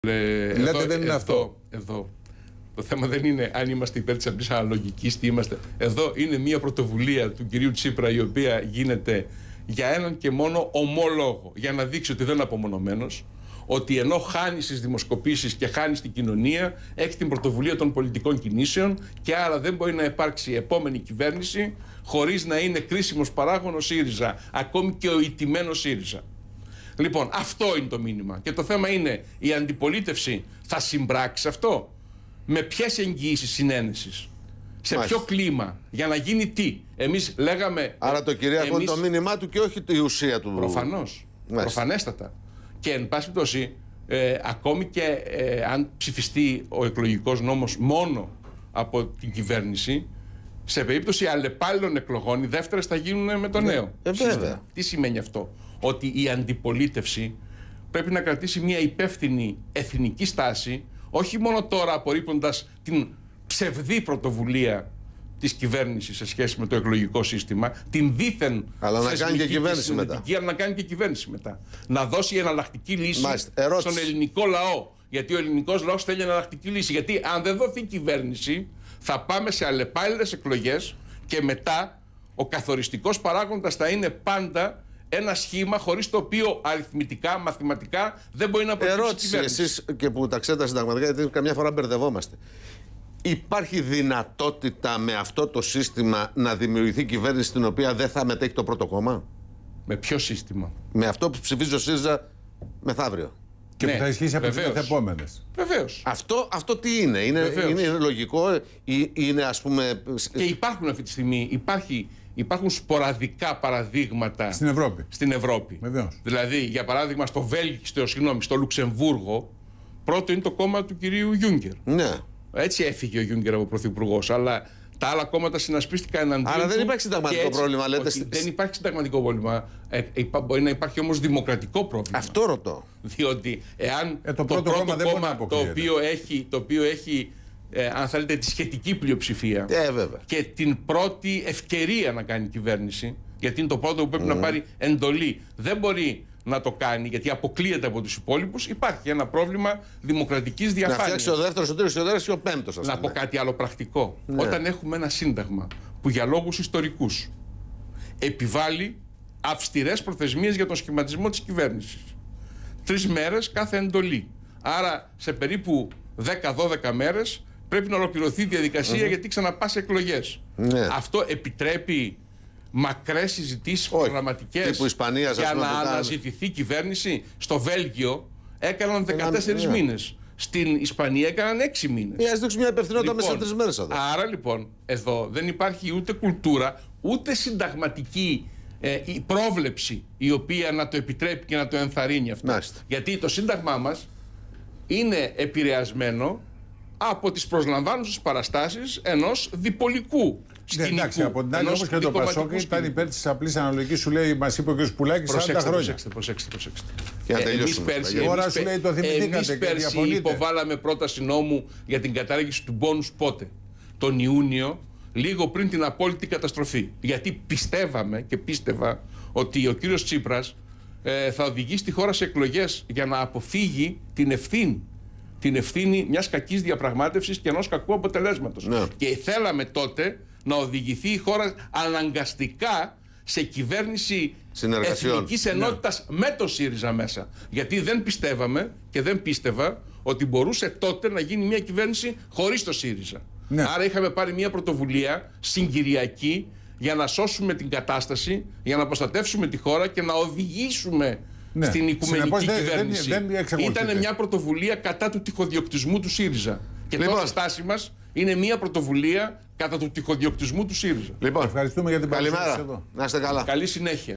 Λέτε δεν είναι αυτό. Εδώ. Το θέμα δεν είναι αν είμαστε υπέρ της απλής αναλογικής, τι είμαστε. Εδώ είναι μια πρωτοβουλία του κυρίου Τσίπρα, η οποία γίνεται για έναν και μόνο ομόλογο, για να δείξει ότι δεν είναι απομονωμένος, ότι ενώ χάνει στις δημοσκοπήσεις και χάνει στην κοινωνία, έχει την πρωτοβουλία των πολιτικών κινήσεων και άρα δεν μπορεί να υπάρξει επόμενη κυβέρνηση χωρίς να είναι κρίσιμος παράγων ο ΣΥΡΙΖΑ, ακόμη και ο ηττημένος ΣΥΡΙΖΑ. Λοιπόν, αυτό είναι το μήνυμα. Και το θέμα είναι, η αντιπολίτευση θα συμπράξει αυτό? Με ποιες εγγυήσεις συνένεσης? Σε ποιο κλίμα? Για να γίνει τι? Εμείς λέγαμε... Άρα το κυρίαρχο είναι το μήνυμά του και όχι η ουσία του. Προφανώς. Προφανέστατα. Και εν πάση πτώση, ακόμη και αν ψηφιστεί ο εκλογικός νόμος μόνο από την κυβέρνηση, σε περίπτωση αλλεπάλληλων εκλογών, οι δεύτερες θα γίνουν με το νέο. Βέβαια. Τι σημαίνει αυτό? Ότι η αντιπολίτευση πρέπει να κρατήσει μια υπεύθυνη εθνική στάση, όχι μόνο τώρα απορρίπτοντας την ψευδή πρωτοβουλία της κυβέρνησης σε σχέση με το εκλογικό σύστημα, την δίθεν αλλά να κάνει και κυβέρνηση μετά. Αλλά να κάνει και κυβέρνηση μετά. Να δώσει εναλλακτική λύση στον ελληνικό λαό. Γιατί ο ελληνικός λαός θέλει εναλλακτική λύση. Γιατί αν δεν δοθεί κυβέρνηση, θα πάμε σε αλλεπάλληλες εκλογές και μετά ο καθοριστικός παράγοντας θα είναι πάντα ένα σχήμα χωρίς το οποίο αριθμητικά, μαθηματικά δεν μπορεί να προκύψει κυβέρνηση. Εσείς και που τα ξέρετε συνταγματικά, γιατί καμιά φορά μπερδευόμαστε. Υπάρχει δυνατότητα με αυτό το σύστημα να δημιουργηθεί κυβέρνηση στην οποία δεν θα μετέχει το πρώτο κόμμα? Με ποιο σύστημα? Με αυτό που ψηφίζει ο ΣΥΡΙΖΑ μεθαύριο. Και που θα ισχύσει από τις επόμενες. Βεβαίως. Αυτό τι είναι? Είναι λογικό? Είναι, ας πούμε... Και υπάρχουν αυτή τη στιγμή, υπάρχουν σποραδικά παραδείγματα στην Ευρώπη. Βεβαίως. Δηλαδή, για παράδειγμα, στο Λουξεμβούργο, πρώτο είναι το κόμμα του κυρίου Γιούγκερ. Ναι. Έτσι έφυγε ο Γιούγκερ από πρωθυπουργός, αλλά τα άλλα κόμματα συνασπίστηκαν εναντίον. Άρα δεν υπάρχει συνταγματικό πρόβλημα, λέτε. Όχι, δεν υπάρχει συνταγματικό πρόβλημα. Μπορεί να υπάρχει όμως δημοκρατικό πρόβλημα. Αυτό ρωτώ. Διότι εάν το πρώτο κόμμα το οποίο έχει αν θέλετε, τη σχετική πλειοψηφία και την πρώτη ευκαιρία να κάνει κυβέρνηση, γιατί είναι το πρώτο που πρέπει να πάρει εντολή, δεν μπορεί να το κάνει γιατί αποκλείεται από τους υπόλοιπους, υπάρχει ένα πρόβλημα δημοκρατικής διαφάνειας. Να φτιάξει ο δεύτερος, ο τρίτος, ο τέταρτος και ο πέμπτος. Να πω κάτι άλλο πρακτικό. Όταν έχουμε ένα σύνταγμα που για λόγους ιστορικούς επιβάλλει αυστηρές προθεσμίες για τον σχηματισμό της κυβέρνησης, 3 μέρες κάθε εντολή. Άρα σε περίπου 10-12 μέρες πρέπει να ολοκληρωθεί η διαδικασία γιατί ξαναπάς εκλογές. Αυτό επιτρέπει μακρές συζητήσεις προγραμματικές για να αναζητηθεί κυβέρνηση? Στο Βέλγιο έκαναν 14 μήνες. Στην Ισπανία έκαναν 6 μήνες. Ας δείξουμε μια υπευθυνότητα μέσα σε 3 μέρες εδώ. Άρα λοιπόν εδώ δεν υπάρχει ούτε κουλτούρα, ούτε συνταγματική η πρόβλεψη η οποία να το επιτρέπει και να το ενθαρρύνει αυτό. Γιατί το σύνταγμά μας είναι επηρεασμένο από τις προσλαμβάνουσες παραστάσεις ενός διπολικού σκηνικού. Εντάξει, από την άλλη όμως και το Πασόκ ήταν υπέρ της απλής αναλογικής, σου λέει, μας είπε ο κ. Πουλάκης, 40 χρόνια. Προσέξτε. Και να τελειώσουμε. Εμείς πέρσι υποβάλαμε πρόταση νόμου για την κατάργηση του μπόνους πότε? Τον Ιούνιο, λίγο πριν την απόλυτη καταστροφή. Γιατί πιστεύαμε και πίστευα ότι ο κύριος Τσίπρας θα οδηγήσει τη χώρα σε εκλογές για να αποφύγει την ευθύνη μιας κακής διαπραγμάτευσης και ενός κακού αποτελέσματος. Και θέλαμε τότε να οδηγηθεί η χώρα αναγκαστικά σε κυβέρνηση εθνικής ενότητας με το ΣΥΡΙΖΑ μέσα. Γιατί δεν πιστεύαμε και δεν πίστευα ότι μπορούσε τότε να γίνει μια κυβέρνηση χωρίς το ΣΥΡΙΖΑ. Άρα είχαμε πάρει μια πρωτοβουλία συγκυριακή για να σώσουμε την κατάσταση, για να προστατεύσουμε τη χώρα και να οδηγήσουμε στην οικουμενική κυβέρνηση. Ήταν μια πρωτοβουλία κατά του τυχοδιοκτισμού του ΣΥΡΙΖΑ. Και τώρα η στάση μας είναι μια πρωτοβουλία κατά του τυχοδιοκτισμού του ΣΥΡΙΖΑ. Λοιπόν, ευχαριστούμε για την παρουσία σας εδώ. Να είστε καλά. Καλή συνέχεια.